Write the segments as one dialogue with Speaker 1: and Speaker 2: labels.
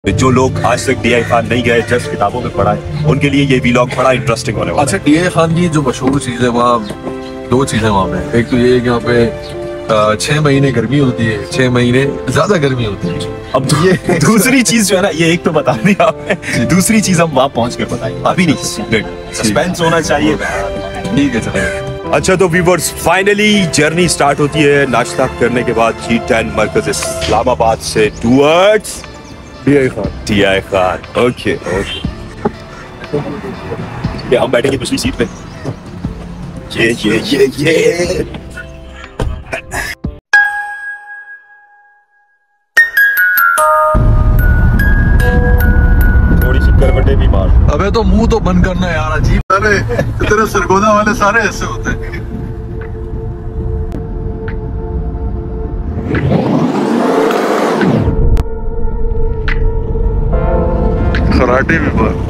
Speaker 1: जो लोग आज तक DI खान नहीं गए, जस्ट किताबों में पढ़ा है, उनके लिए ये व्लॉग बड़ा इंटरेस्टिंग होने वाला है।
Speaker 2: अच्छा, DI खान की जो मशहूर चीज है वहाँ दो चीजें वहाँ पे, एक तो ये कि यहाँ पे 6 महीने गर्मी होती है, 6 महीने ज्यादा गर्मी होती है।
Speaker 1: अब ये दूसरी चीज जो है ना, ये एक तो बता दी आपने, दूसरी चीज हम वहाँ पहुँच कर बताएंगे, अभी नहीं, सस्पेंस होना चाहिए।
Speaker 2: ठीक है, चलो।
Speaker 1: अच्छा तो व्यूअर्स, फाइनली जर्नी स्टार्ट होती है नाश्ता करने के बाद G10 मरकज इस्लामाबाद से टूवर्ड्स DI खान। ओके हम बैठेंगे दूसरी सीट पे। ये थोड़ी सी करवटें भी मार।
Speaker 2: अबे तो मुंह तो बंद करना यार, अजीब। अरे तेरे सरगोदा वाले सारे ऐसे होते हैं। खराटे भी बात।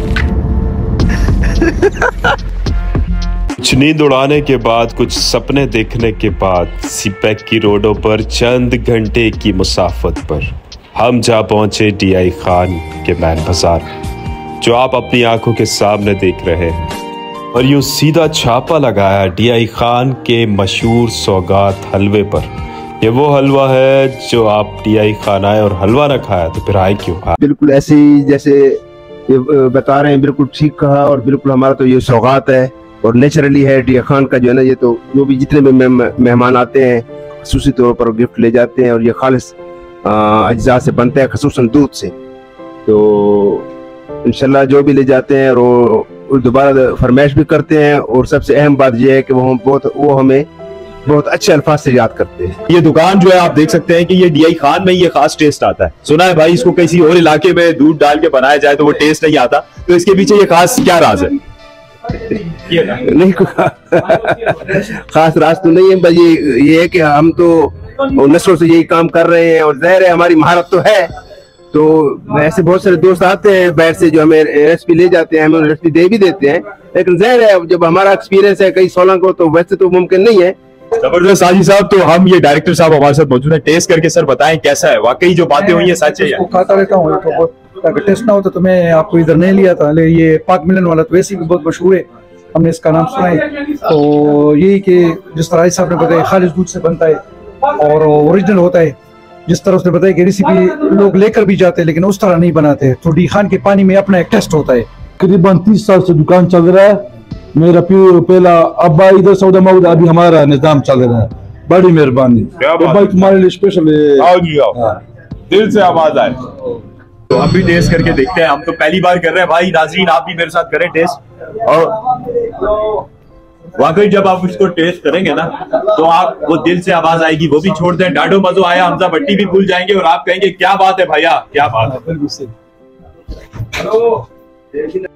Speaker 1: कुछ नींद उड़ाने के बाद, कुछ सपने देखने के बाद, सिपैक की रोडों पर चंद घंटे की मुसाफत पर हम जा पहुंचे DI खान के मैन बाजार, जो आप अपनी आंखों के सामने देख रहे हैं। और यूं सीधा छापा लगाया DI खान के मशहूर सौगात हलवे पर। ये वो हलवा है जो आप DI खान आए और हलवा ना खाया तो फिर आए क्यों?
Speaker 3: बिल्कुल ऐसे ही जैसे ये बता रहे हैं, बिल्कुल ठीक कहा। और बिल्कुल हमारा तो ये सौगात है और नेचुरली है। DI खान का जो है ना, ये तो जो भी जितने भी मेहमान आते हैं खसूसी तौर पर गिफ्ट ले जाते हैं। और ये खालिस अज्जा से बनते हैं, खसूसन दूध से। तो इंशाल्लाह जो भी ले जाते हैं और दोबारा फरमाइश भी करते हैं। और सबसे अहम बात यह है कि वो हमें बहुत अच्छे अल्फाज से याद करते हैं।
Speaker 1: ये दुकान जो है आप देख सकते हैं कि ये DI खान में ये खास टेस्ट आता है। सुना है भाई, इसको किसी और इलाके में दूध डाल के बनाया जाए तो वो टेस्ट नहीं आता, तो इसके पीछे ये खास क्या राज है?
Speaker 3: नहीं खास राज तो नहीं है, बस ये है कि हम तो नस्लों से यही काम कर रहे हैं और जाहिर है हमारी महारत तो है। तो ऐसे बहुत सारे दोस्त आते हैं बाहर से जो हमें रेसिपी ले जाते हैं, हमें रेसिपी दे भी देते हैं। लेकिन जाहिर है जब हमारा एक्सपीरियंस है कई सालों को, तो वैसे तो मुमकिन नहीं है।
Speaker 1: जबरदस्त साजी साहब, तो हम ये डायरेक्टर साहब हमारे साथ मौजूद है। टेस्ट करके सर बताएं कैसा है, वाकई जो बातें हुई है सच है?
Speaker 4: खाता रहता हूँ, तो अगर टेस्ट ना होता तो मैं आपको इधर नहीं लिया था। लेकिन ये पाक मिलन वाला तो वैसे भी बहुत मशहूर है, हमने इसका नाम सुना है। तो यही कि जिस तरह साहब ने बताया खालिस दूध से बनता है और ओरिजिनल होता है, जिस तरह उसने बताया कि रेसिपी लोग लेकर भी जाते हैं लेकिन उस तरह नहीं बनाते। तो DI खान के पानी में अपना एक टेस्ट होता है।
Speaker 5: करीबन 30 साल से दुकान चल रहा है। मेरा पहला अब्बा इधर सौदा मौदा, अभी हमारा निजाम चल रहा है। बड़ी मेहरबानी भाई, तुम्हारे लिए स्पेशल है।
Speaker 1: आओ जी आओ, दिल से आवाज आए। तो हम भी टेस्ट करके देखते हैं। हम तो पहली बार कर रहे हैं भाई। नाज़रीन आप भी मेरे साथ करें टेस्ट। और वाकई जब आप इसको टेस्ट करेंगे ना, तो आप वो दिल से आवाज आएगी, वो भी छोड़ दें। डाडो मजो आया, हमजा भट्टी भी भूल जाएंगे और आप कहेंगे क्या बात है भैया, क्या बात है।